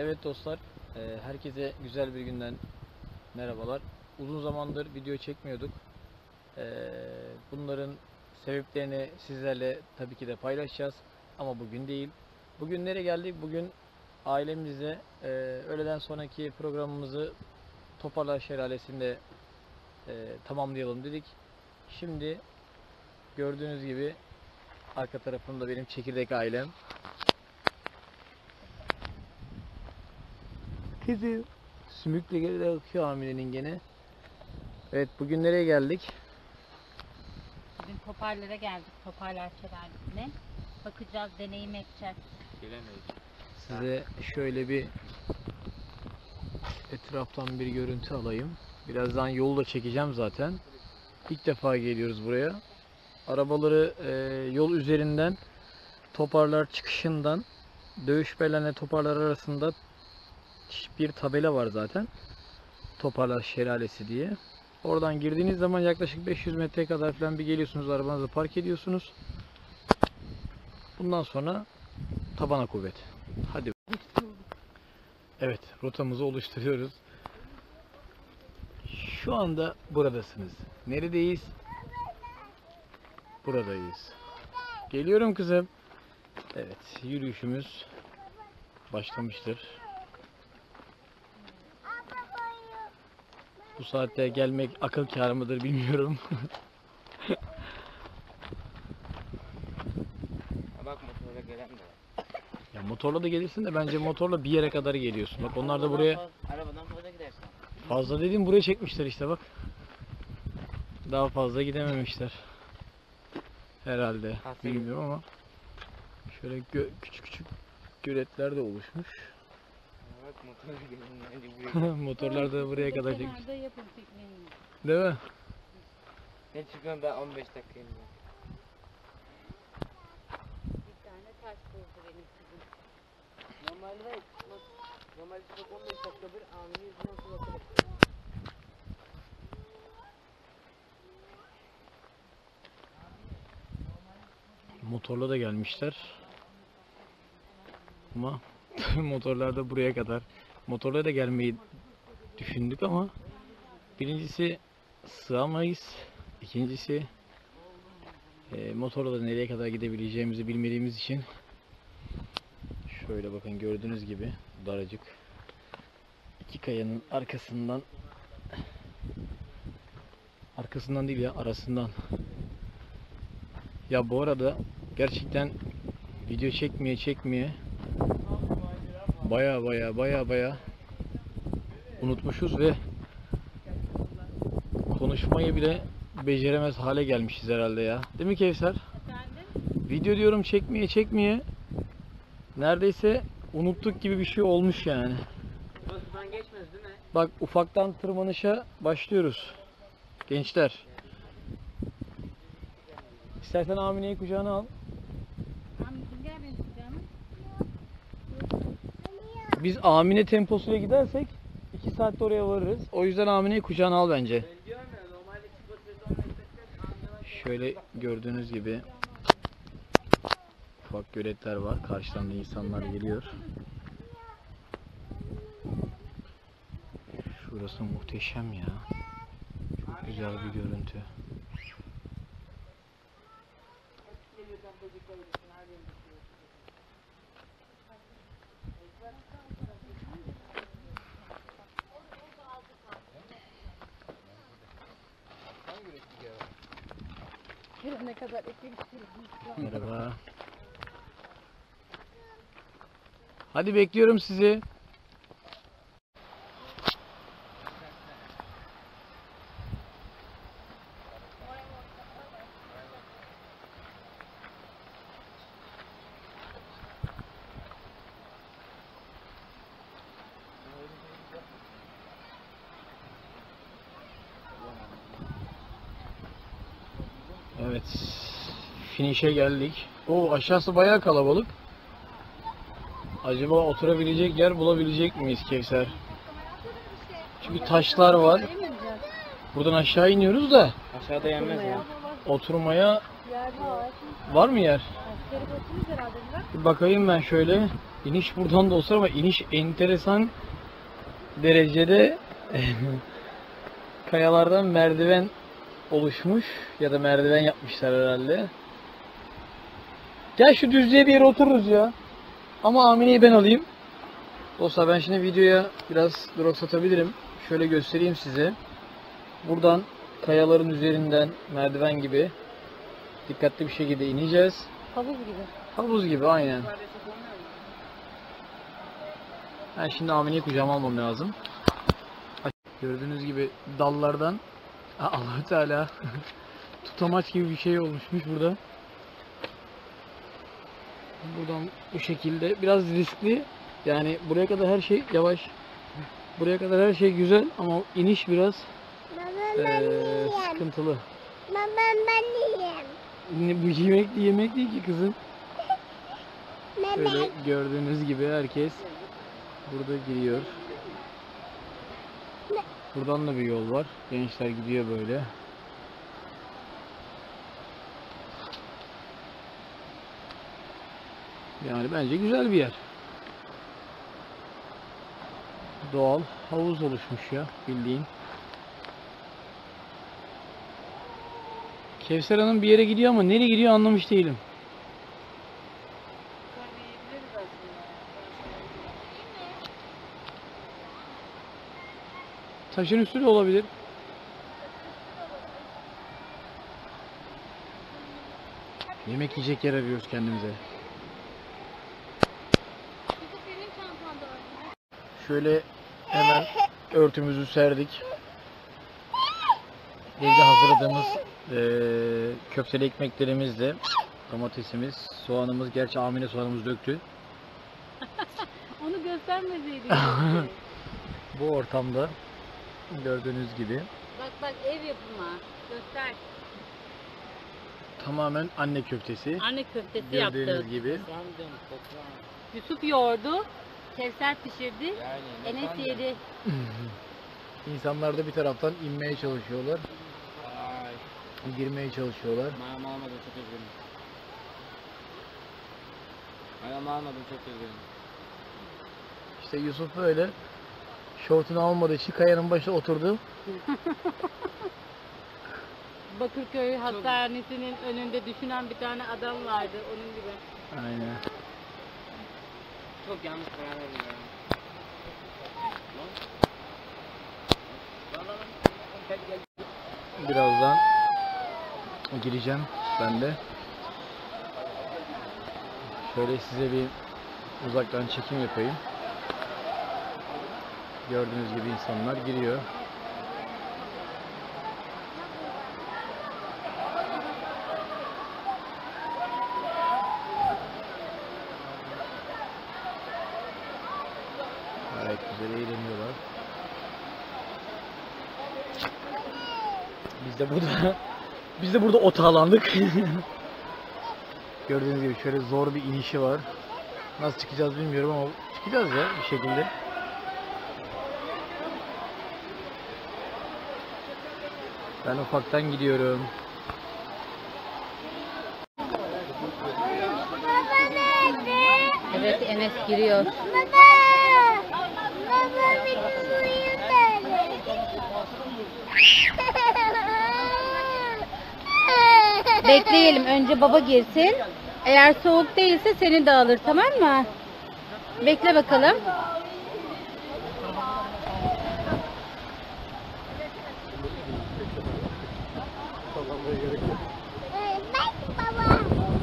Evet dostlar, herkese güzel bir günden merhabalar. Uzun zamandır video çekmiyorduk. Bunların sebeplerini sizlerle tabii ki de paylaşacağız. Ama bugün değil. Bugün nereye geldik? Bugün ailemizle öğleden sonraki programımızı Toparlar Şelalesi'nde tamamlayalım dedik. Şimdi gördüğünüz gibi arka tarafımda benim çekirdek ailem. Kızım. Sümükle geride akıyor hamilenin gene. Evet, bugün nereye geldik? Bugün Toparlar'a geldik. Toparlar Şelalesi'ne. Bakacağız, deneyim edeceğiz. Size şöyle bir etraftan bir görüntü alayım. Birazdan yolu da çekeceğim zaten. İlk defa geliyoruz buraya. Arabaları yol üzerinden Toparlar çıkışından Dövüşbelen'le Toparlar arasında bir tabela var zaten. Toparlar Şelalesi diye. Oradan girdiğiniz zaman yaklaşık 500 metre kadar falan bir geliyorsunuz, arabanızı park ediyorsunuz. Bundan sonra tabana kuvvet. Hadi. Evet, rotamızı oluşturuyoruz. Şu anda buradasınız. Neredeyiz? Buradayız. Geliyorum kızım. Evet, yürüyüşümüz başlamıştır. Bu saatte gelmek akıl kârı mıdır bilmiyorum. Bak motorla gelen de var. Ya motorla da gelirsin de bence motorla bir yere kadar geliyorsun. Bak onlar da buraya Arabadan fazla gidersin. fazla dediğim buraya çekmişler işte bak. Daha fazla gidememişler. Herhalde. Bilmiyorum ama şöyle küçük küçük göletler de oluşmuş. Bak motorla gelen bence buraya. Motorlar da buraya kadar çekmiş. Kenarda yapın pikniğini. Değil mi? Ne çıkıyorum ben 15 dakikayım. Bir tane taş buldu benim kızım. Normalde 15 dakika bir anını yüzünden su bakıyor. Motorla da gelmişler. Ama motorlar da buraya kadar. Motorla da gelmeyi düşündük ama birincisi sığamayız. İkincisi motorla da nereye kadar gidebileceğimizi bilmediğimiz için şöyle bakın gördüğünüz gibi daracık iki kayanın arkasından değil ya arasından. Ya bu arada gerçekten video çekmeye baya unutmuşuz ve konuşmayı bile beceremez hale gelmişiz herhalde ya. Değil mi Kevser? Efendim? Video diyorum çekmeye neredeyse unuttuk gibi bir şey olmuş yani. Burasından geçmez değil mi? Bak ufaktan tırmanışa başlıyoruz. Gençler. İstersen Amine'yi kucağına al. Tamam, gel benim kucağıma. Biz Amine temposuyla gidersek 2 saatte oraya varırız. O yüzden Amine'yi kucağına al bence. Ben diyorum ya normalde çıkıp 15 dakika Şöyle gördüğünüz gibi ufak göletler var. Karşıdan da insanlar geliyor. Şurası muhteşem ya. Çok güzel bir görüntü. Ne kadar ekmek Merhaba. Hadi bekliyorum sizi. Evet. Finish'e geldik. O aşağısı bayağı kalabalık. Acaba oturabilecek yer bulabilecek miyiz Kevser? Çünkü taşlar var. Buradan aşağı iniyoruz da Aşağıda yenmez ya. oturmaya Yer var. var mı yer? Askeri basınız herhalde. Bir bakayım ben şöyle. İniş buradan da olsa ama iniş enteresan derecede kayalardan merdiven oluşmuş ya da merdiven yapmışlar herhalde. Gel şu düzlüğe bir yere otururuz ya. Ama Amine'yi ben alayım. Dostlar ben şimdi videoya biraz duraksatabilirim. Şöyle göstereyim size. Buradan kayaların üzerinden merdiven gibi dikkatli bir şekilde ineceğiz. Havuz gibi. Havuz gibi aynen. Ben şimdi Amine'yi kucağıma almam lazım. Gördüğünüz gibi dallardan Allah Teala tutamaç gibi bir şey oluşmuş burada. Buradan bu şekilde biraz riskli. Yani buraya kadar her şey yavaş. Buraya kadar her şey güzel ama iniş biraz sıkıntılı. Baba ben yiyeyim. Bu yemek değil ki kızım. Şöyle gördüğünüz gibi herkes burada giriyor. Buradan da bir yol var. Gençler gidiyor böyle. Yani bence güzel bir yer. Doğal havuz oluşmuş ya bildiğin. Kevser Hanım bir yere gidiyor ama nereye gidiyor anlamış değilim. Taşın üstü de olabilir. Yemek yiyecek yer arıyoruz kendimize. Şöyle hemen örtümüzü serdik. Evde hazırladığımız köfteli ekmeklerimizle domatesimiz, soğanımız, gerçi Amine soğanımız döktü. Onu göstermeseydin. Bu ortamda gördüğünüz gibi Bak ev yapımı. Göster. tamamen anne köftesi. Anne köftesi Gördüğünüz yaptık. gibi. Yusuf yoğurdu. Kevser pişirdi. Enes yedi. İnsanlar da bir taraftan inmeye çalışıyorlar. Girmeye çalışıyorlar. Mayam almadım çok üzgünüm. Mayam almadım çok üzgünüm. İşte Yusuf böyle şortunu almadığı için kayanın başına oturdu. Bakırköy Hastanesi'nin önünde düşünen bir tane adam vardı. Onun gibi. Aynen. Çok yanlış karar verdim ya. Birazdan gireceğim ben de. Şöyle size bir uzaktan çekim yapayım. Gördüğünüz gibi insanlar giriyor. Gayet güzel eğleniyorlar. Biz de burada otağlandık. Gördüğünüz gibi şöyle zor bir inişi var. Nasıl çıkacağız bilmiyorum ama çıkacağız ya bir şekilde. Ben ufaktan gidiyorum. Baba nerede? Evet Enes giriyor. Baba. Baba benim uyum nerede? Bekleyelim. Önce baba girsin. Eğer soğuk değilse seni de alır, tamam mı? Bekle bakalım. Bak baba.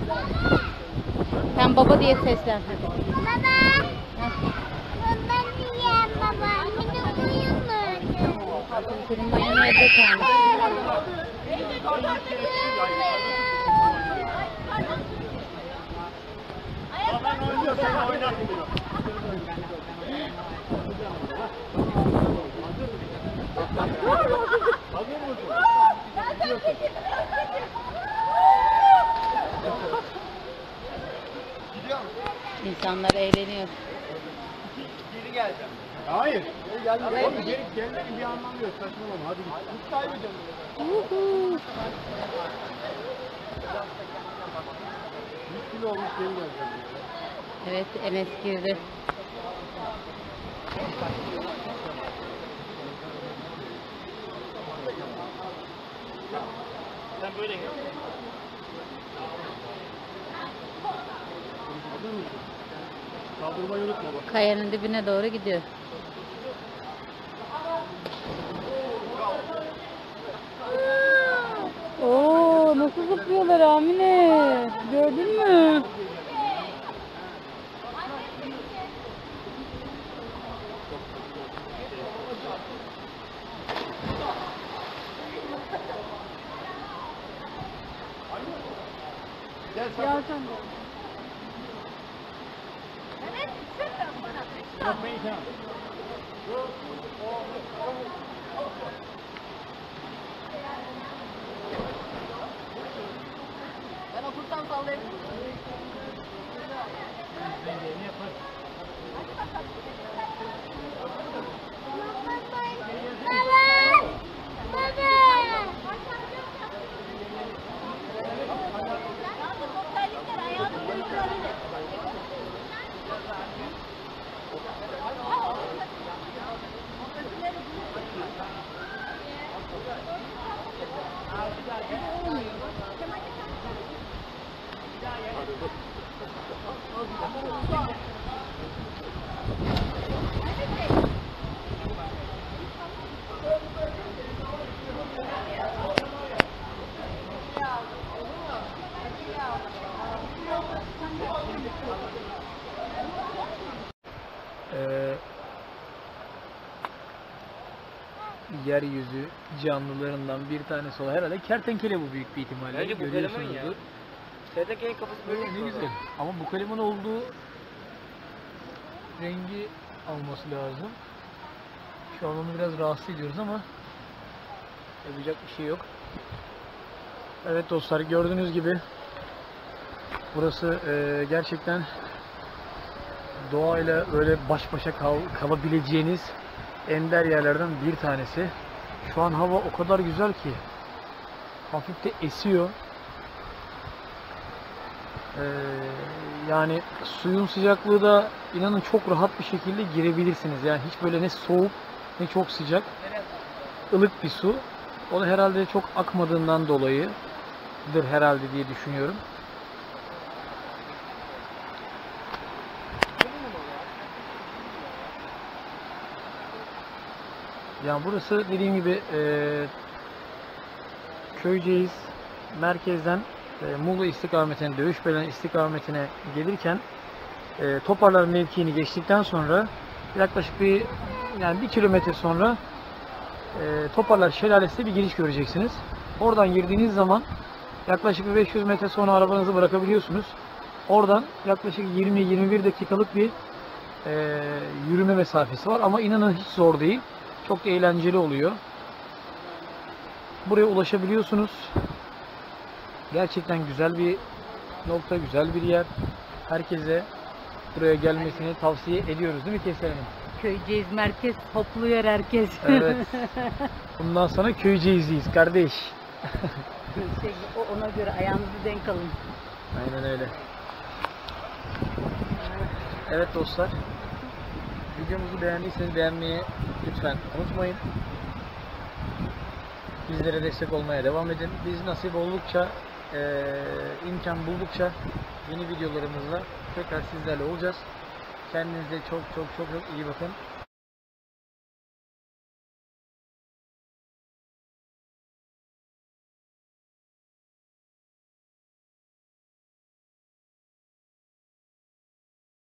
Sen baba diye seslen. Baba. Baba yiyeyim baba. Benim uyum nerede? Senin mayonu evde kalmış. İnsanlar eğleniyor. Hayır. Oğlum gelmenin bir anlamı yok. Saçmalama hadi git. Hiç kaybedeceğim. 100 kilo olmuş geri geleceğim. Evet, Enes girdi. Sen böyle gel. Kaldırmayı unutma bak. Kayanın dibine doğru gidiyor. Oo, nasıl zıplıyorlar Amine? Gördün mü? Gel sen. Ya sen de. Yapmayın sen. Ben okursan sallayabilir miyim? Yeryüzü canlılarından bir tanesi olan herhalde kertenkele bu büyük bir ihtimalle. Bence bu Görüyorsunuzdur. kalemun ya. Kertenkelenin kafası böyle Ne güzel. Ama bu kalemun olduğu rengi alması lazım. Şu an onu biraz rahatsız ediyoruz ama yapacak bir şey yok. Evet dostlar, gördüğünüz gibi burası gerçekten doğayla öyle baş başa kalabileceğiniz ender yerlerden bir tanesi. Şu an hava o kadar güzel ki hafif de esiyor. Yani suyun sıcaklığı da inanın çok rahat bir şekilde girebilirsiniz. Yani hiç böyle ne soğuk ne çok sıcak. Ilık bir su. O da herhalde çok akmadığından dolayıdır herhalde diye düşünüyorum. Yani burası dediğim gibi Köyceğiz merkezden Muğla istikametine, Dövüşbelen istikametine gelirken Toparlar mevkiini geçtikten sonra yaklaşık bir 1 kilometre sonra Toparlar Şelalesi'ne bir giriş göreceksiniz. Oradan girdiğiniz zaman yaklaşık bir 500 metre sonra arabanızı bırakabiliyorsunuz. Oradan yaklaşık 20-21 dakikalık bir yürüme mesafesi var ama inanın hiç zor değil. Çok eğlenceli oluyor. Buraya ulaşabiliyorsunuz. Gerçekten güzel bir nokta, güzel bir yer. Herkese buraya gelmesini tavsiye ediyoruz değil mi Kevser Hanım? Köyceğiz merkez topluyor herkes. Evet. Bundan sonra Köyceğizliyiz kardeş. Ona göre ayağınızı denk alın. Aynen öyle. Evet dostlar. Videomuzu beğendiyseniz beğenmeyi lütfen unutmayın. Bizlere destek olmaya devam edin. Biz nasip oldukça, imkan buldukça yeni videolarımızla tekrar sizlerle olacağız. Kendinize çok iyi bakın.